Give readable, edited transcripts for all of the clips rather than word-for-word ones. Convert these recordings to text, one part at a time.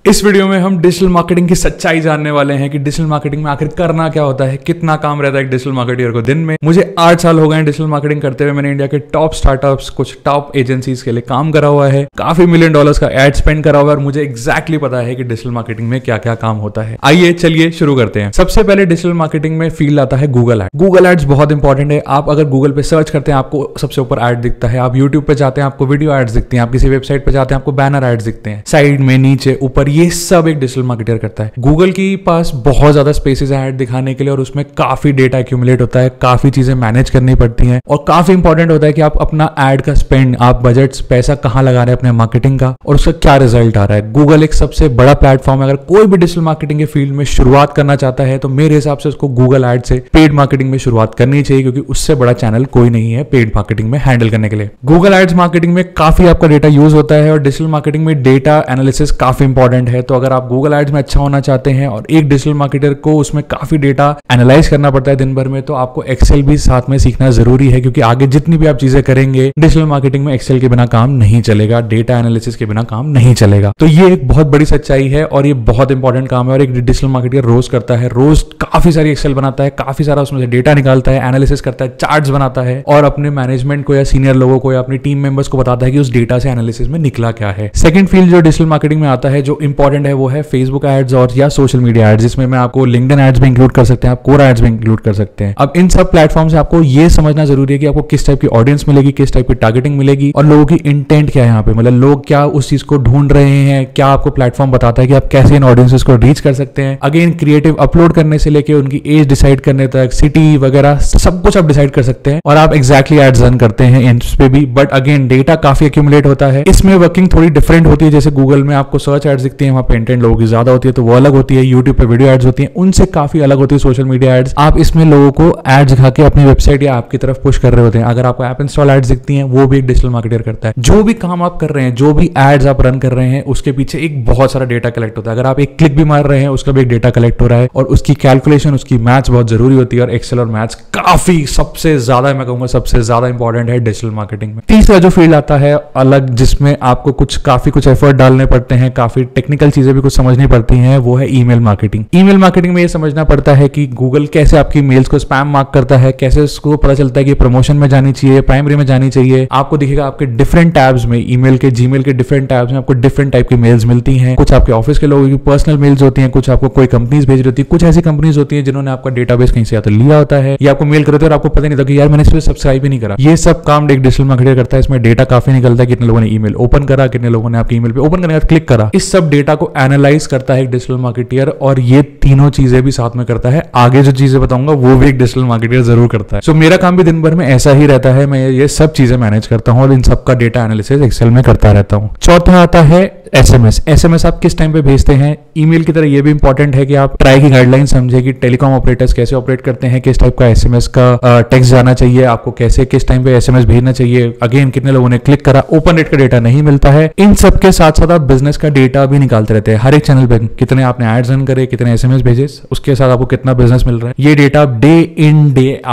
इस वीडियो में हम डिजिटल मार्केटिंग की सच्चाई जानने वाले हैं कि डिजिटल मार्केटिंग में आखिर करना क्या होता है, कितना काम रहता है एक डिजिटल मार्केटर को दिन में। मुझे 8 साल हो गए हैं डिजिटल मार्केटिंग करते हुए। मैंने इंडिया के टॉप स्टार्टअप्स, कुछ टॉप एजेंसीज के लिए काम करा हुआ है, काफी $1 मिलियन का एड स्पेंड करा हुआ है और मुझे एग्जैक्टली पता है कि डिजिटल मार्केटिंग में क्या क्या काम होता है। आइए चलिए शुरू करते हैं। सबसे पहले डिजिटल मार्केटिंग में फील्ड आता है गूगल एड। गूगल एड्स बहुत इंपॉर्टेंट है। आप अगर गूगल पे सर्च करते हैं आपको सबसे ऊपर एड दिखता है, आप यूट्यूब पे जाते हैं आपको वीडियो एड्स दिखती हैं, आप किसी वेबसाइट पे जाते हैं आपको बैनर एड्स दिखते हैं, साइड में, नीचे, ऊपर, ये सब एक डिजिटल मार्केटर करता है। गूगल के पास बहुत ज्यादा स्पेसेस है ऐड दिखाने के लिए और उसमें काफी डेटा एक्यूमुलेट होता है, काफी चीजें मैनेज करनी पड़ती हैं और काफी इंपॉर्टेंट होता है कि आप अपना एड का स्पेंड, आप बजट्स, पैसा कहां लगा रहे हैं अपने मार्केटिंग का और उसका क्या रिजल्ट आ रहा है। गूगल एक सबसे बड़ा प्लेटफॉर्म है। अगर कोई भी डिजिटल मार्केटिंग के फील्ड में शुरुआत करना चाहता है तो मेरे हिसाब से उसको गूगल एड से पेड मार्केटिंग में शुरुआत करनी चाहिए, क्योंकि उससे बड़ा चैनल कोई नहीं है पेड मार्केटिंग में हैंडल करने के लिए। गूगल एड्स मार्केटिंग में काफी आपका डेटा यूज होता है और डिजिटल मार्केटिंग में डेटा एनालिसिस काफी इंपॉर्टेंट है। तो अगर आप गूगल एड्स में अच्छा होना चाहते हैं और एक डिजिटल मार्केटर को उसमें काफी डेटा एनालाइज करना पड़ता है दिन भर में, तो आपको एक्सेल भी साथ में सीखना जरूरी है, क्योंकि आगे जितनी भी आप चीजें करेंगे डिजिटल मार्केटिंग में एक्सेल के बिना काम नहीं चलेगा, डेटा एनालिसिस के बिना काम नहीं चलेगा। तो ये एक बहुत बड़ी सच्चाई है और ये बहुत इंपॉर्टेंट काम है और एक डिजिटल मार्केटर रोज करता है। रोज काफी सारी एक्सेल बनाता है, काफी सारा उसमें से डेटा निकालता है, एनालिसिस करता है, चार्ट्स बनाता है और अपने मैनेजमेंट को या सीनियर लोगों को या अपनी टीम मेंबर्स को बताता है कि उस डेटा से एनालिसिस में निकला क्या है। सेकंड फील्ड जो डिजिटल मार्केटिंग में आता है, जो इंपॉर्टेंट है, वो है फेसबुक एड्स और या सोशल मीडिया एड्स, जिसमें मैं आपको लिंक्डइन एड्स भी इंक्लूड कर सकते हैं, आप कोरा एड्स भी इंक्लूड कर सकते हैं। अब इन सब प्लेटफॉर्म से आपको ये समझना जरूरी है कि आपको किस टाइप की ऑडियंस मिलेगी, किस टाइप की टारगेटिंग मिलेगी और लोगों की इंटेंट क्या है यहाँ पे, मतलब लोग क्या उस चीज को ढूंढ रहे हैं। क्या आपको प्लेटफॉर्म बताता है कि आप कैसे इन ऑडियंसेस को रीच कर सकते हैं। अगेन क्रिएटिव अपलोड करने से लेके उनकी एज डिसाइड करने तक, सिटी वगैरह सब कुछ आप डिसाइड कर सकते हैं और आप एग्जैक्टली एड्स रन करते हैं इस पे भी। बट अगेन डेटा काफी एक्यूमुलेट होता है, इसमें वर्किंग थोड़ी डिफरेंट होती है। जैसे गूगल में आपको सर्च एड्स दिखती है, वहां पे इंटेंट लोगों की ज्यादा होती है तो वो अलग होती है। यूट्यूब पे वीडियो एड्स होती है, उनसे काफी अलग होती है सोशल मीडिया एड्स। आप इसमें लोगों को एड्स दिखा के अपनी वेबसाइट या आपकी तरफ पुश कर रहे होते हैं। अगर आपको ऐप इंस्टॉल एड्स दिखती हैं, वो भी एक डिजिटल मार्केटर करता है। जो भी काम आप कर रहे हैं, जो भी एड्स आप रन कर रहे हैं, उसके पीछे एक बहुत सारा डेटा कलेक्ट होता है। अगर आप एक क्लिक भी मार रहे हैं, उसका भी एक डेटा कलेक्ट हो रहा है और उसकी कैलकुलेशन, उसकी मैथ्स बहुत जरूरी होती है और एक्सेल और मैथ्स काफी सबसे ज्यादा, मैं कहूंगा सबसे ज्यादा इंपॉर्टेंट है डिजिटल मार्केटिंग में। तीसरा जो फील्ड आता है अलग, जिसमें आपको काफी कुछ एफर्ट डालने पड़ते हैं, काफी टेक्निकल चीजें भी कुछ समझनी पड़ती हैं, वो है ईमेल मार्केटिंग। ईमेल मार्केटिंग में ये समझना पड़ता है कि गूगल कैसे आपकी मेल्स को स्पैम मार्क करता है, कैसे उसको पता चलता है कि प्रमोशन में जानी चाहिए, प्राइमरी में जानी चाहिए। आपको दिखेगा आपके डिफरेंट टैब्स में, ईमेल के, जीमेल के डिफरेंट टैब्स में आपको डिफरेंट टाइप की मेल्स मिलती हैं। कुछ आपके ऑफिस के लोगों की पर्सनल मेल्स होती हैं, कुछ आपको कोई कंपनीज भेज रही होती है, कुछ ऐसी कंपनीज होती है जिन्होंने आपका डेटाबेस कहीं से या तो लिया होता है या आपको मेल करते हैं और आपको पता नहीं था कि यार मैंने इस पे सब्सक्राइब ही नहीं करा। ये सब काम एक डिजिटल मार्केटर करता है। इसमें डेटा काफी निकलता है, कितने लोगों ने ईमेल ओपन करा, कितने लोगों ने आपकी ईमेल पे ओपन करने के बाद क्लिक करा। इस सब डेटा को एनालाइज करता है एक डिजिटल मार्केटर और ये तीनों चीजें भी साथ में करता है। आगे जो चीजें बताऊंगा वो भी एक डिजिटल मार्केटर जरूर करता है। सो मेरा काम भी दिन भर में ऐसा ही रहता है, मैं ये सब चीजें मैनेज करता हूँ और इन सब का डेटा एनालिसिस एक्सेल में करता रहता हूँ। चौथा आता है एसएमएस। एसएमएस आप किस टाइम पे भेजते हैं। ईमेल की तरह ये भी इंपॉर्टेंट है कि आप ट्राई की गाइडलाइन समझे कि टेलीकॉम ऑपरेटर्स कैसे ऑपरेट करते हैं, किस टाइप का एसएमएस का टेक्स्ट जाना चाहिए, आपको कैसे किस टाइम पे एसएमएस भेजना चाहिए। अगेन कितने लोगों ने क्लिक करा, ओपन रेट का डेटा नहीं मिलता है। इन सब के साथ साथ आप बिजनेस का डेटा भी निकालते रहते हैं। हर एक चैनल पे कितने आपने एड्स रन करे, कितने एसएमएस भेजे, उसके साथ आपको कितना बिजनेस मिल रहा है, ये data day in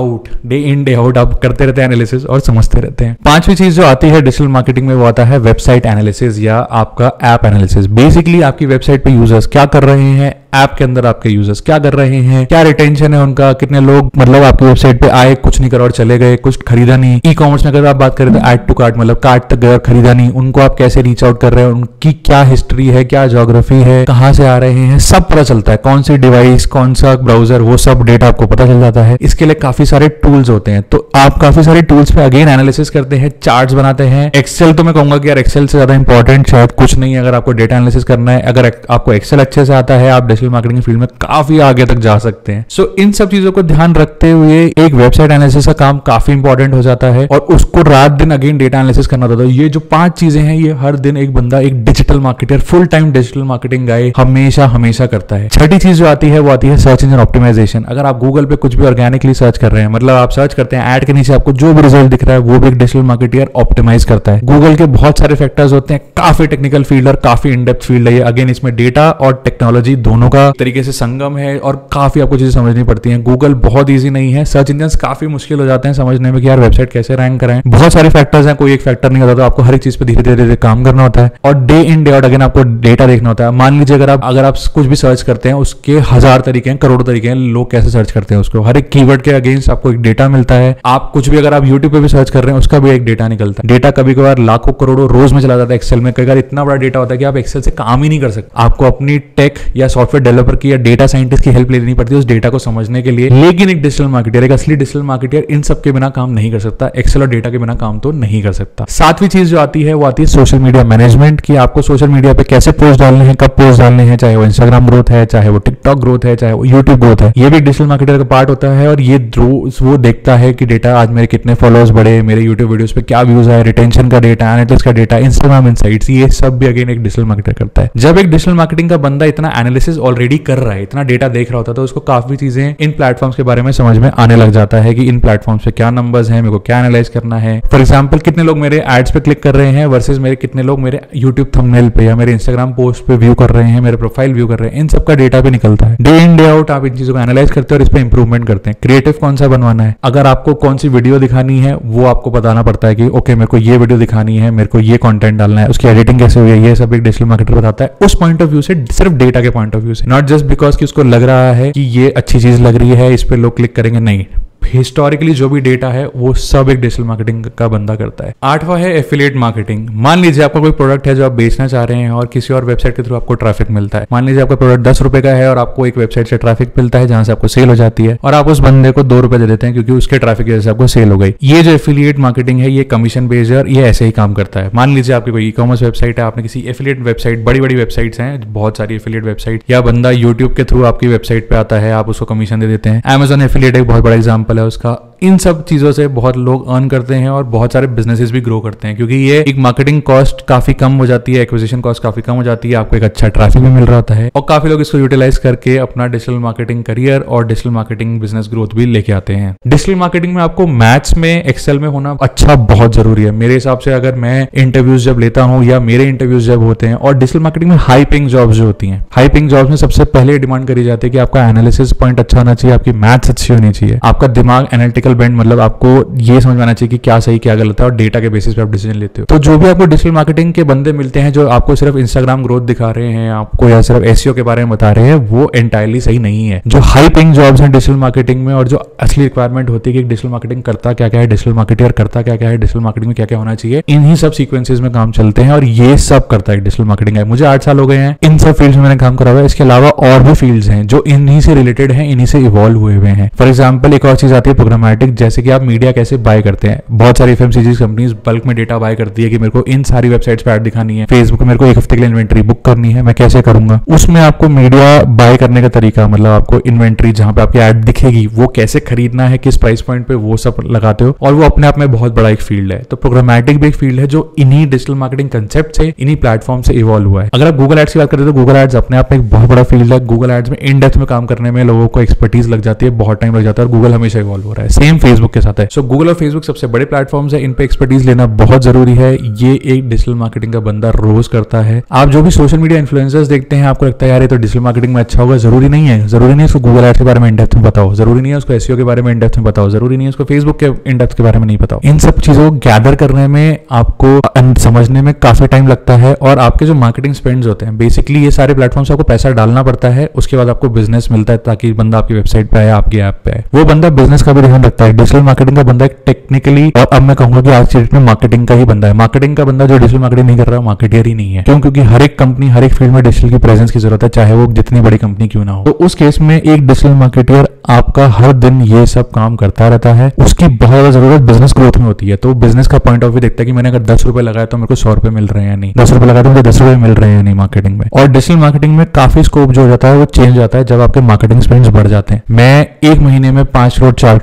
day out आप करते रहते हैं एनालिसिस और समझते रहते हैं। पांचवी चीज जो आती है डिजिटल मार्केटिंग में वो आता है वेबसाइट एनालिसिस या आपका ऐप एनालिसिस। बेसिकली आपकी वेबसाइट पे यूजर्स क्या कर रहे हैं, ऐप के अंदर आपके यूजर्स क्या कर रहे हैं, क्या रिटेंशन है उनका, कितने लोग मतलब आपकी वेबसाइट पे आए, कुछ नहीं करा और चले गए, कुछ खरीदा नहीं। ई कॉमर्स में अगर आप बात करें तो ऐड टू कार्ट, मतलब कार्ट तक गया खरीदा नहीं, उनको आप कैसे रीच आउट कर रहे हैं, उनकी क्या हिस्ट्री है, क्या ज्योग्राफी है, कहां से आ रहे हैं, सब पता चलता है। कौन सी डिवाइस, कौन सा ब्राउजर, वो सब डेटा आपको पता चल जाता है। इसके लिए काफी सारे टूल्स होते हैं, तो आप काफी सारे टूल्स पे अगेन एनालिसिस करते हैं, चार्ट्स बनाते हैं। एक्सेल तो मैं कहूंगा कि यार एक्सेल से ज्यादा इंपॉर्टेंट शायद कुछ नहीं है अगर आपको डेटा एनालिसिस करना है। अगर आपको एक्सेल अच्छे से आता है, आप डिजिटल मार्केटिंग फील्ड में काफी आगे तक जा सकते हैं। सो इन सब चीजों को ध्यान रखते हुए एक वेबसाइट एनालिसिस का काम काफी इंपॉर्टेंट हो जाता है और उसको रात दिन अगेन डेटा एनालिसिस करना होता है। ये जो 5 चीजें हैं ये हर दिन एक बंदा, एक digital marketer, full time digital marketing guy हमेशा करता है। छठी चीज जो आती है वो आती है सर्च इंजन ऑप्टिमाइजेशन। अगर आप गूगल पे कुछ भी ऑर्गेनिकली सर्च कर रहे हैं, मतलब आप सर्च करते हैं, ऐड के नीचे आपको जो भी रिजल्ट दिख रहा है वो भी एक डिजिटल मार्केटर ऑप्टिमाइज करता है। गूगल के बहुत सारे फैक्टर्स होते हैं, काफी टेक्निकल फील्ड और काफी इन डेप्थ फील्ड है ये। अगेन इसमें डेटा और टेक्नोलॉजी दोनों दोनों का तरीके से संगम है और काफी आपको चीजें समझनी पड़ती हैं। गूगल बहुत ईजी नहीं है, सर्च इंजन काफी मुश्किल हो जाते हैं समझने में कि यार वेबसाइट कैसे रैंक कराएं। बहुत सारे फैक्टर्स हैं, कोई एक फैक्टर नहीं होता, तो आपको हर एक चीज पे धीरे धीरे काम करना होता है और day in day out again आपको डेटा देखना होता है। मान लीजिए अगर आप कुछ भी सर्च करते हैं, उसके 1000 तरीके हैं, करोड़ तरीके हैं, लोग कैसे सर्च करते हैं उसको। हर एक कीवर्ड के अगेंस्ट आपको एक डेटा मिलता है। आप कुछ भी अगर आप यूट्यूब पे भी सर्च कर रहे हैं, उसका भी एक डेटा निकलता है। डेटा कभी कभार लाखों करोड़ों रोज में चला जाता है एक्सेल में। कई बार इतना बड़ा डेटा होता है कि आप एक्सेल से काम ही नहीं कर सकते। आपको अपनी टेक या सॉफ्टवेयर डेवलपर की या डेटा साइंटिस्ट की हेल्प लेनी पड़ती है उस डेटा को समझने के लिए। लेकिन एक डिजिटल मार्केटर, एक असली डिजिटल मार्केटर इन सब के बिना काम नहीं कर सकता। एक्सेल और डेटा के बिना काम तो नहीं कर सकता। सातवीं चीज जो आती है वो आती है सोशल मीडिया मैनेजमेंट, कि आपको सोशल मीडिया पे कैसे पोस्ट डालने हैं, कब पोस्ट डालने हैं, चाहे वो इंस्टाग्राम ग्रोथ है, चाहे वो टिकटॉक ग्रोथ है, चाहे वो यूट्यूब ग्रोथ है। ये भी डिजिटल मार्केटर का पार्ट होता है और ये रोज वो देखता है कि डेटा आज मेरे कितने फॉलोअर्स बढ़े, मेरे यूट्यूब वीडियोस पे क्या व्यूज आए, रिटेंशन का डेटा, एनालिटिक्स का डेटा, इंस्टाग्राम इनसाइट्स, ये सब भी अगेन एक डिजिटल मार्केटर करता है। जब एक डिजिटल मार्केटिंग का बंदा इतना एनालिसिस ऑलरेडी कर रहा है, इतना डेटा देख रहा होता है, तो उसको काफी चीजें इन प्लेटफॉर्म्स के बारे में समझ में आने लग जाता है कि इन प्लेटफॉर्म्स पे क्या नंबर्स हैं, मेरे को क्या एनालाइज करना है। फॉर एग्जाम्पल, कितने लोग मेरे एड्स पे क्लिक कर रहे हैं वर्सेज मेरे कितने लोग मेरे यूट्यूब थंबनेल पे या मेरे इंस्टाग्राम पोस्ट पे व्यू कर रहे हैं, मेरे प्रोफाइल व्यू कर रहे हैं। इन सब का डेटा भी निकलता है। डे इन डे आउट आप इन चीजों को एनालाइज करते हैं और इस पे इंप्रूवमेंट करते हैं। क्रिएटिव कौन सा बनवाना है, अगर आपको कौन सी वीडियो दिखानी है वो आपको बताना पड़ता है कि ओके मेरे को ये वीडियो दिखानी है, मेरे को ये कंटेंट डालना है, उसकी एडिटिंग कैसे हुई है, ये सब एक डिजिटल मार्केटर बताता है उस पॉइंट ऑफ व्यू से, सिर्फ डेटा के पॉइंट ऑफ व्यू से। नॉट जस्ट बिकॉज कि उसको लग रहा है कि ये अच्छी चीज लग रही है, इस पे लोग क्लिक करेंगे, नहीं। हिस्टोरिकली जो भी डेटा है वो सब एक डिजिटल मार्केटिंग का बंदा करता है। आठवां है एफिलिएट मार्केटिंग। मान लीजिए आपका कोई प्रोडक्ट है जो आप बेचना चाह रहे हैं और किसी और वेबसाइट के थ्रू आपको ट्रैफिक मिलता है। मान लीजिए आपका प्रोडक्ट 10 रुपए का है और आपको एक वेबसाइट से ट्रैफिक मिलता है जहां से आपको सेल हो जाती है और आप उस बंदे को 2 रुपए दे देते हैं क्योंकि उसके ट्रैफिक की वजह से आपको सेल हो गई। ये जो एफिलिएट मार्केटिंग है ये कमीशन बेस्ड है और ये ऐसे ही काम करता है। मान लीजिए आपकी कोई ई-कॉमर्स वेबसाइट है, आपने किसी एफिलिएट वेबसाइट, बड़ी बड़ी वेबसाइट्स हैं, बहुत सारी एफिलिएट वेबसाइट, या बंदा यूट्यूब के थ्रू आपकी वेबसाइट पे आता है, आप उसको कमीशन दे देते हैं। Amazon एफिलिएट एक बहुत बड़ा एग्जाम्पल है उसका। इन सब चीजों से बहुत लोग अर्न करते हैं और बहुत सारे बिजनेसेस भी ग्रो करते हैं क्योंकि ये एक मार्केटिंग कॉस्ट काफी कम हो जाती है, एक्विजिशन कॉस्ट काफी कम हो जाती है, आपको एक अच्छा ट्रैफिक भी मिल रहा होता है और काफी लोग इसको यूटिलाइज करके अपना डिजिटल मार्केटिंग करियर और डिजिटल मार्केटिंग बिजनेस ग्रोथ भी लेके आते हैं। डिजिटल मार्केटिंग में आपको मैथ्स में, एक्सेल में होना अच्छा बहुत जरूरी है मेरे हिसाब से। अगर मैं इंटरव्यूज जब लेता हूँ या मेरे इंटरव्यूज जब होते हैं, और डिजिटल मार्केटिंग में हाई पेइंग जॉब्स जो होती हैं, हाई पेइंग जॉब्स में सबसे पहले डिमांड करी जाती है कि आपका एनालिसिस पॉइंट अच्छा होना चाहिए, आपकी मैथ्स अच्छी होनी चाहिए, आपका दिमाग एनालिटिकल बेंड, मतलब आपको ये समझ में आना चाहिए कि क्या सही क्या गलत है और डेटा के बेसिस पे आप डिसीजन लेते हो। तो जो भी आपको डिजिटल मार्केटिंग के बंदे मिलते हैं जो आपको सिर्फ इंस्टाग्राम ग्रोथ दिखा रहे हैं आपको या सिर्फ एसईओ के बारे में बता रहे हैं, वो एंटायरली सही नहीं है। जो हाई पेइंग जॉब्स हैं डिजिटल मार्केटिंग में और जो असली रिक्वायरमेंट होती है कि डिजिटल मार्केटिंग करता क्या क्या है, डिजिटल मार्केटर करता क्या क्या है, डिजिटल मार्केटिंग में क्या क्या होना चाहिए, इन्हीं सब सीक्वेंसेस में काम चलते हैं और ये सब करता है डिजिटल मार्केटिंग है। मुझे 8 साल हो गए हैं इन सब फील्ड्स में मैंने काम करा हुआ है। इसके अलावा और भी फील्ड्स हैं जो इन्हीं से रिलेटेड हैं, इन्हीं से इवॉल्व हुए हुए हैं। फॉर एग्जाम्पल एक और चीज आती है प्रोग्रामेटिक, जैसे कि आप मीडिया कैसे बाय करते हैं। बहुत सारी एफएमसीजी कंपनीज बल्क में डेटा बाय करती है कि मेरे को इन सारी वेबसाइट्स पे ऐड दिखानी है, फेसबुक पे मेरे को एक हफ्ते के लिए इन्वेंट्री बुक करनी है, मैं कैसे करूंगा। उसमें आपको मीडिया बाय करने का तरीका, मतलब आपको इन्वेंट्री जहां पे आपकी ऐड दिखेगी वो कैसे खरीदना है, किस प्राइस पॉइंट पे, वो सब लगाते हो और वो अपने आप में बहुत बड़ा एक फील्ड है। तो प्रोग्रामेटिक भी एक फील्ड है जो इन्हीं डिजिटल मार्केटिंग कंसेप्ट से, इन्हीं प्लेटफॉर्म से इवॉल्व हुआ है। अगर आप गूगल एड्स की बात करें तो गूगल एड्स अपने आप में एक बहुत बड़ा फील्ड है। गूगल एड्स में इन डेप्थ में काम करने में लोगों को एक्सपर्टीज लग जाती है, बहुत टाइम लग जाता है और गूगल हमेशा इवॉल्व हो रहा है। सेम फेसबुक के साथ है। सो गूगल और फेसबुक सबसे बड़े प्लेटफॉर्म्स है, इन पे एक्सपर्टीज लेना बहुत जरूरी है। ये एक डिजिटल मार्केटिंग का बंदा रोज करता है। आप जो भी सोशल मीडिया इन्फ्लुएंसर्स देखते हैं आपको लगता है यार ये तो डिजिटल मार्केटिंग में अच्छा होगा, जरूरी नहीं है। जरूरी नहीं है उसको गूगल एड्स के बारे में इन डेप्थ में बताओ, जरूरी नहीं है उसको एसईओ के बारे में इन डेप्थ में बताओ, जरूरी नहीं है उसको फेसबुक के इन डेप्थ के बारे में नहीं बताओ। इन सब चीजों को गैदर करने में आपको समझने में काफी टाइम लगता है और आपके जो मार्केटिंग स्पेंड्स होते हैं, बेसिकली ये सारे प्लेटफॉर्म से आपको पैसा डालना पड़ता है, उसके बाद आपको बिजनेस मिलता है ताकि बंदा आपकी वेबसाइट पे आए, आपकी ऐप पे आए। वो बंदा बिजनेस का भी ध्यान रखता है। डिजिटल मार्केटिंग का बंदा एक टेक्निकली, और अब मैं कहूंगा कि आज की डेट में मार्केटिंग का ही बंदा है। मार्केटिंग का बंदा जो डिजिटल मार्केटिंग नहीं कर रहा है मार्केटर ही नहीं है। क्यों? क्योंकि हर एक कंपनी, हर एक फील्ड में डिजिटल की प्रेजेंस की जरूरत है, चाहे वो जितनी बड़ी कंपनी क्यों ना हो। तो उस केस में एक डिजिटल मार्केटर आपका हर दिन ये सब काम करता रहता है। उसकी बहुत ज्यादा जरूरत बिजनेस ग्रोथ में होती है। तो बिजनेस का पॉइंट ऑफ व्यू देखता है कि मैंने अगर 10 रुपए लगाया तो मेरे को 100 रुपए मिल रहे हैं या नहीं, 10 रुपए लगाया तो मुझे 10 रुपए मिल रहे हैं या नहीं मार्केटिंग में। और डिजिटल मार्केटिंग में काफी स्कोप जो हो जाता है वो चेंज हो जाता है जब आपके मार्केटिंग स्पेंड्स बढ़ जाते हैं। मैं एक महीने में 5 करोड़ 4 करोड़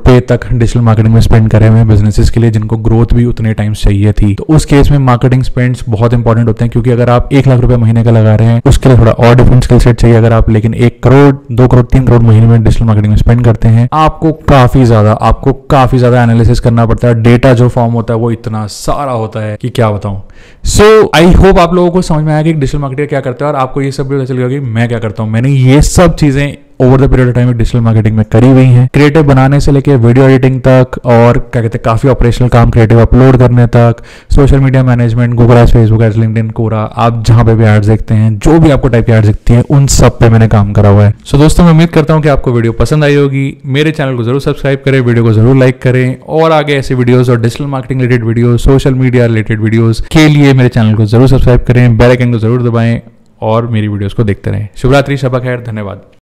पे तक डिजिटल मार्केटिंग में स्पेंड करे हुए हैं बिजनेसेस के लिए, जिनको ग्रोथ भी उतने टाइम्स चाहिए थी। तो उस केस में मार्केटिंग स्पेंड्स बहुत इंपॉर्टेंट होते हैं, क्योंकि अगर आप 1 लाख रुपए महीने का लगा रहे हैं, उसके लिए थोड़ा और डिफरेंट स्किल सेट चाहिए। अगर आप लेकिन 1 करोड़, 2 करोड़, 3 करोड़ महीने में डिजिटल मार्केटिंग में स्पेंड करते हैं, आपको काफी ज्यादा एनालिसिस करना पड़ता है। डेटा जो फॉर्म होता है वो इतना सारा होता है कि क्या बताऊं। सो आई होप आप लोगों को समझ में आया कि डिजिटल मार्केटर क्या करता है, और आपको ये सब भी पता चल गया कि मैं क्या करता हूं। मैंने ये सब चीजें over the period of time digital marketing में करी हुई हैं, क्रिएटिव बनाने से लेके वीडियो एडिटिंग तक, और क्या कहते हैं काफी ऑपरेशनल काम क्रिएटिव अपलोड करने तक, social media management, Google ads, Facebook ads, LinkedIn, Quora, आप जहां पे भी एड्स देखते हैं, जो भी आपको टाइप की एड्स दिखती हैं, उन सब पे मैंने काम करा हुआ है। सो दोस्तों, मैं उम्मीद करता हूं कि आपको वीडियो पसंद आई होगी। मेरे चैनल को जरूर सब्सक्राइब करें, वीडियो को जरूर लाइक करें, और आगे ऐसे वीडियोस और digital marketing related videos, social media related videos के लिए मेरे चैनल को जरूर सब्सक्राइब करें, बेल आइकन को जरूर दबाएं, और मेरी वीडियोस को देखते रहें। शुभ रात्रि, शब खैर, धन्यवाद।